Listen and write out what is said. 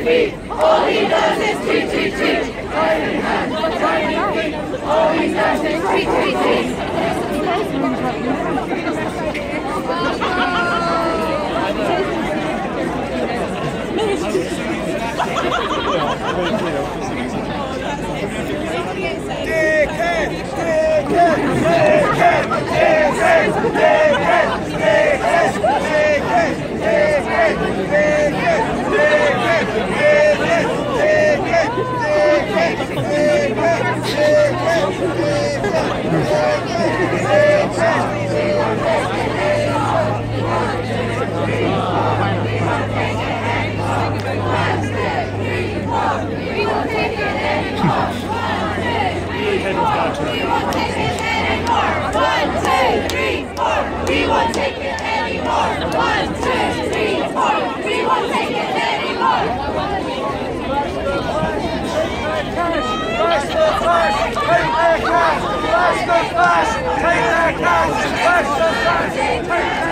feet. All he does is tweet, tweet, tweet. Right in hand, right in feet. All he does is tweet, tweet, tweet. We won't take it anymore. 1, 2, 3, 4. We won't take it anymore. 1, 2, 3, 4. We won't take it anymore. Flash the flash, take their cash. Flash the flash, take their cash. Flash the flash, take their cash.